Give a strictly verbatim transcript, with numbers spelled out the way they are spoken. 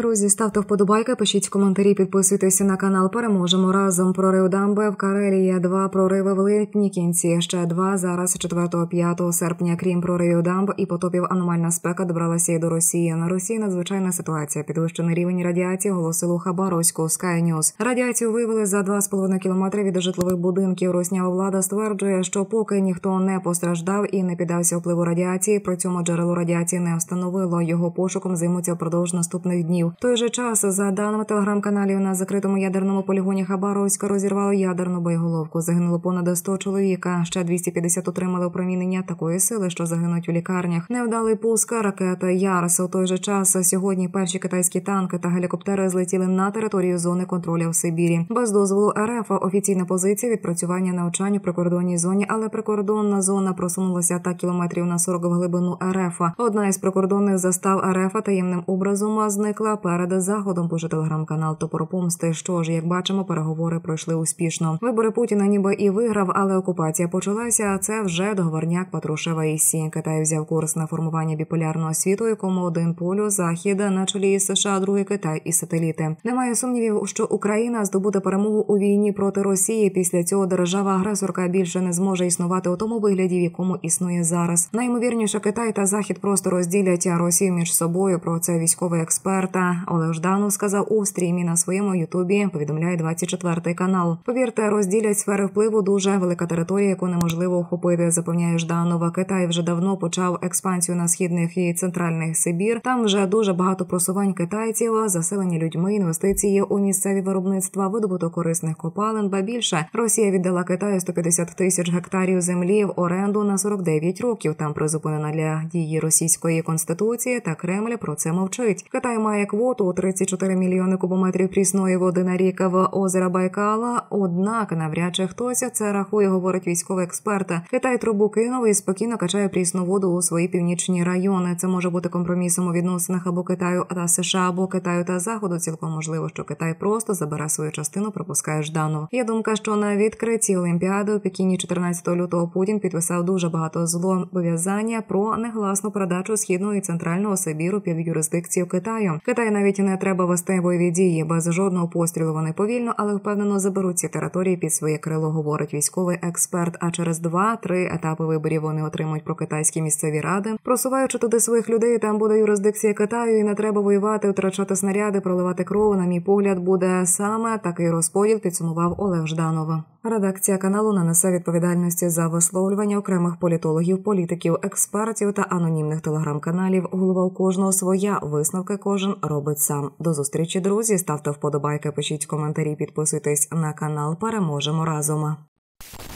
Друзі, ставте вподобайки, пишіть коментарі, підписуйтеся на канал. Переможемо разом. Прорив дамби в Карелії. Два прориви в липні кінці. Ще два зараз четвертого-п'ятого серпня. Крім проривів дамб і потопів, аномальна спека добралася і до Росії. На Росії надзвичайна ситуація. Підвищений рівень радіації оголосило Хабаровську Sky News. Радіацію виявили за два з половиною кілометри від житлових будинків. Руснява влада стверджує, що поки ніхто не постраждав і не піддався впливу радіації, при цьому джерело радіації не встановило. Його пошуком займуться впродовж наступних днів. В той же час, за даними телеграм-каналів, на закритому ядерному полігоні Хабаровська розірвало ядерну боєголовку. Загинуло понад сто чоловіка. Ще двісті п'ятдесят отримали опромінення такої сили, що загинуть у лікарнях. Невдалий пуск ракети Ярс. У той же час сьогодні перші китайські танки та гелікоптери злетіли на територію зони контролю в Сибірі. Без дозволу РФ офіційна позиція відпрацювання навчань у прикордонній зоні, але прикордонна зона просунулася так кілометрів на сорок в глибину РФ. Одна із прикордонних застав РФ таємним образом зникла перед заходом, пише телеграм-канал Топор Помсти. Що ж, як бачимо, переговори пройшли успішно. Вибори Путіна ніби і виграв, але окупація почалася, а це вже договорняк Патрушева і Сі. Китай взяв курс на формування біполярного світу, якому один полюс – Захід на чолі із США, другий – Китай і сателіти. Немає сумнівів, що Україна здобуде перемогу у війні проти Росії. Після цього держава-агресорка більше не зможе існувати у тому вигляді, в якому існує зараз. Найімовірніше, Китай та Захід просто розділять Росію між собою. Про це військовий експерт Олег Жданов сказав у стрімі на своєму ютубі, повідомляє двадцять четвертий канал. Повірте, розділять сфери впливу, дуже велика територія, яку неможливо охопити, запевняє Жданова. Китай вже давно почав експансію на східних і центральних Сибір. Там вже дуже багато просувань китайців, заселення людьми, інвестиції у місцеві виробництва, видобуток корисних копалин, ба більше. Росія віддала Китаю сто п'ятдесят тисяч гектарів землі в оренду на сорок дев'ять років. Там призупинена для дії російської конституції, та Кремль про це мовчить. Китай має квоту у тридцять чотири мільйони кубометрів прісної води на рік в озера Байкала, однак навряд чи хтось це рахує, говорить військовий експерт. Китай трубу кинув і спокійно качає прісну воду у свої північні райони. Це може бути компромісом у відносинах або Китаю та США, або Китаю та Заходу. Цілком можливо, що Китай просто забере свою частину, пропускає Жданов. Є думка, що на відкритті Олімпіади у Пекіні чотирнадцятого лютого Путін підписав дуже багато зобов'язання про негласну передачу Східного і Центрального Сибіру під юрисдикцію Китаю. Китай навіть не треба вести бойові дії, без жодного пострілу вони повільно, але впевнено заберуть ці території під своє крило, говорить військовий експерт. А через два-три етапи виборів вони отримують прокитайські місцеві ради. Просуваючи туди своїх людей, там буде юрисдикція Китаю і не треба воювати, втрачати снаряди, проливати кров. На мій погляд, буде саме такий розподіл, підсумував Олег Жданов. Редакція каналу не несе відповідальності за висловлювання окремих політологів, політиків, експертів та анонімних телеграм-каналів. Голова у кожного своя, висновки кожен робить сам. До зустрічі, друзі. Ставте вподобайки, пишіть коментарі, підписуйтесь на канал. Переможемо разом.